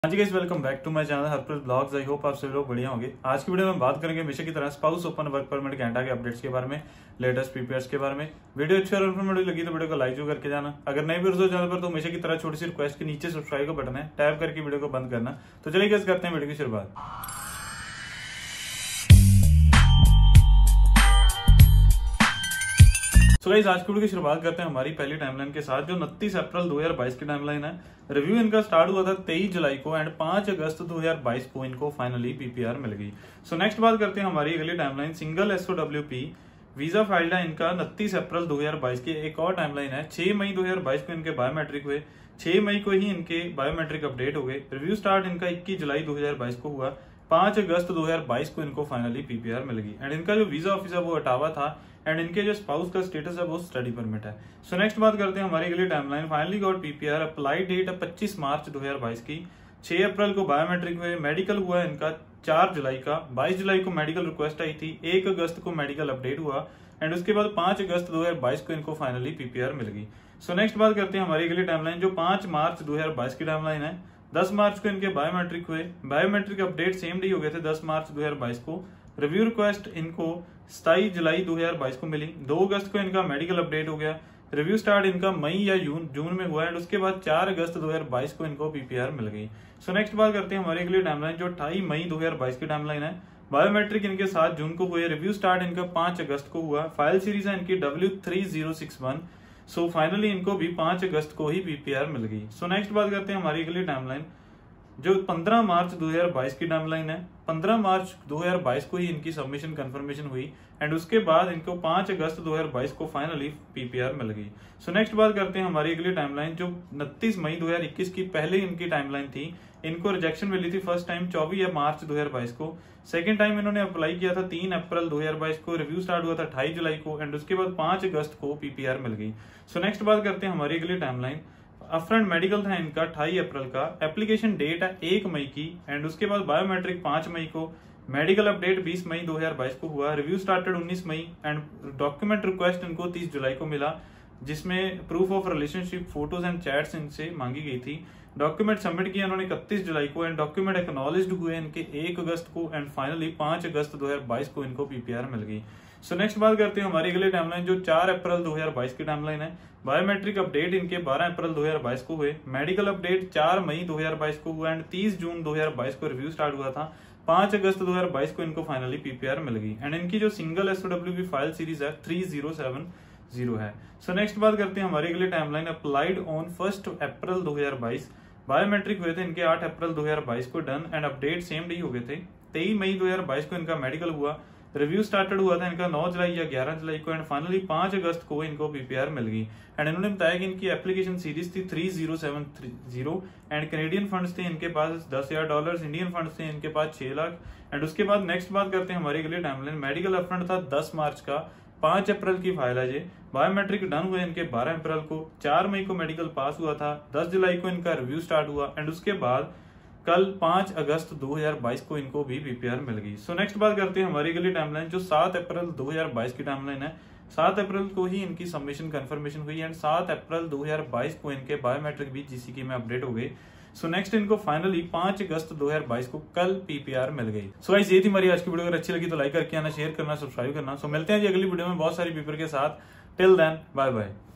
हाँ जी guys, welcome back to my channel Harpreet blogs. I hope आप सभी लोग बढ़िया होंगे। आज की वीडियो में बात करेंगे हमेशा की तरह spouse open work permit Canada के अपडेट्स के बारे में, लेटेस्ट पीपीआर्स के बारे में। वीडियो अच्छी और इन्फॉर्मेटिव लगी तो वीडियो को लाइक करके जाना। अगर नए व्यूअर्स हो चैनल पर तो हमेशा की तरह छोटी सी रिक्वेस्ट के नीचे सब्सक्राइब का बटन है, टैप करके वीडियो को बंद करना। तो चलिए गाइस करते हैं वीडियो की शुरुआत। सो गाइस आज की वीडियो की शुरुआत करते हैं हमारी पहली टाइमलाइन के साथ, जो 29 अप्रैल 2022 की टाइमलाइन है। रिव्यू इनका स्टार्ट हुआ था 23 जुलाई को एंड 5 अगस्त 2022 को इनको फाइनली पीपीआर मिल गई। सो नेक्स्ट बात करते हैं हमारी अगली timeline single SOWP visa filed है इनका 29 अप्रैल 2022 की। एक और टाइमलाइन है 6 मई 2022 को इनके बायोमेट्रिक हुए। 6 मई को ही इनके बायोमेट्रिक अपडेट हो गए। रिव्यू स्टार्ट इनका 21 जुलाई 2022 को हुआ। 5 अगस्त 2022 को इनको फाइनली पीपीआर मिल गई एंड इनका जो वीजा ऑफिस है वो ओटावा था एंड इनके जो स्पाउस का स्टेटस है वो स्टडी परमिट है। सो नेक्स्ट बात करते हैं हमारी अगली timeline finally got PPR. Apply date है 25 मार्च 2022 की। 6 अप्रैल को बायोमेट्रिक हुए। मेडिकल हुआ इनका 4 जुलाई का। 22 जुलाई को मेडिकल रिक्वेस्ट आई थी। 1 अगस्त को मेडिकल अपडेट हुआ एंड उसके बाद 5 अगस्त 2022 को इनको फाइनली पीपीआर मिल गई। सो नेक्स्ट बात करते हैं हमारी अगली टाइमलाइन जो 5 मार्च 2022 की टाइमलाइन है। 10 मार्च को इनके बायोमेट्रिक हुए। बायोमेट्रिक अपडेट सेम डे हो गए थे 10 मार्च 2022 को। रिव्यू रिक्वेस्ट इनको 27 जुलाई 2022 को मिली। 2 अगस्त को इनका मेडिकल अपडेट हो गया। रिव्यू स्टार्ट इनका मई या जून में हुआ एंड उसके बाद 4 अगस्त 2022 को इनको पीपीआर मिल गई। सो नेक्स्ट बात करते हैं हमारी अगली टाइमलाइन जो 28 मई 2022 की टाइमलाइन है। बायोमेट्रिक इनके 7 जून को हुए। रिव्यू स्टार्ट इनका 5 अगस्त को हुआ। फाइल सीरीज है इनकी W3061। सो फाइनली इनको भी 5 अगस्त को ही पीपीआर मिल गई। सो नेक्स्ट बात करते हैं हमारी अगली टाइमलाइन जो 15 मार्च 2022 की टाइमलाइन है। 15 मार्च 2022 को ही इनकी सबमिशन कंफर्मेशन हुई एंड उसके बाद इनको 5 अगस्त 2022 को फाइनली पीपीआर मिल गई। सो नेक्स्ट बात करते हैं हमारी अगली टाइमलाइन जो 29 मई 2021 की पहले इनकी टाइमलाइन थी। इनको रिजेक्शन मिली थी फर्स्ट टाइम 24 मार्च 2022 को। सेकेंड टाइम इन्होंने अप्लाई किया था 3 अप्रैल 2022 को। रिव्यू स्टार्ट हुआ था 28 जुलाई को एंड उसके बाद 5 अगस्त को पीपीआर मिल गई। सो नेक्स्ट बात करते हैं हमारी अगली टाइमलाइन अपफ्रंट मेडिकल था इनका 28 अप्रैल का। एप्लीकेशन डेट है 1 मई की एंड उसके बाद बायोमेट्रिक 5 मई को। मेडिकल अपडेट 20 मई 2022 को हुआ। रिव्यू स्टार्टेड 19 मई एंड डॉक्यूमेंट रिक्वेस्ट इनको 30 जुलाई को मिला, जिसमें proof of relationship photos and chats इनसे मांगी गई थी। डॉक्यूमेंट सबमिट किया उन्होंने 31 जुलाई को एंड डॉक्यूमेंट एक्नॉलेज्ड हुए इनके 1 अगस्त को एंड फाइनली 5 अगस्त 2022 को इनको पीपीआर मिल गई। सो नेक्स्ट बात करते हैं हमारी अगली टाइमलाइन जो 4 अप्रैल 2022 की टाइमलाइन है। बायोमेट्रिक अपडेट इनके 12 अप्रैल 2022 को हुए। मेडिकल अपडेट 4 मई 2022 को हुआ एंड 30 जून 2022 को रिव्यू स्टार्ट हुआ था। 5 अगस्त 2022 को इनको फाइनली पीपीआर मिल गई एंड इनकी जो सिंगल एसओडब्ल्यूपी फाइल सीरीज है 3070 है। सो नेक्स्ट बात करते हैं हमारी अगली timeline applied on 1 April 2022। Biometric हुए थे इनके 8 अप्रैल 2022 को done and update same day हो गए थे। 23 मई 2022 को इनका मेडिकल हुआ। रिव्यू स्टार्टेड हुआ था इनका 9 जुलाई या 11 जुलाई को एंड फाइनली 5 अगस्त को इनको पीपीआर मिल गई एंड इन्होंने बताया कि इनकी एप्लीकेशन सीरीज थी 3070 एंड कैनेडियन फंड्स थे इनके पास $10,000। इंडियन फंड्स थे इनके पास 6 लाख एंड उसके बाद नेक्स्ट बात करते हैं हमारी अगली टाइमलाइन मेडिकल अपफ्रंट था 10 मार्च का। 5 अप्रैल की फाइल है ये। बायोमेट्रिक डन हुए इनके 12 अप्रैल को। 4 मई को मेडिकल पास हुआ था। 10 जुलाई को इनका रिव्यू स्टार्ट हुआ एंड उसके बाद कल 5 अगस्त 2022 को इनको भी पीपीआर मिल गई। सो नेक्स्ट बात करते हैं हमारी अगली टाइमलाइन जो 7 अप्रैल 2022 की टाइमलाइन है। 7 अप्रैल को ही इनकी सबमिशन कंफर्मेशन हुई एंड 7 अप्रैल 2022 को इनके बायोमेट्रिक भी जीसीकी में अपडेट हो गई। सो नेक्स्ट इनको फाइनली 5 अगस्त 2022 को कल पीपीआर मिल गई। सो गाइस ये थी हमारी आज की वीडियो। अगर अच्छी लगी तो लाइक करके आना, शेयर करना, सब्सक्राइब करना। सो मिलते हैं जी अगली वीडियो में बहुत सारी पेपर के साथ। Till then bye bye.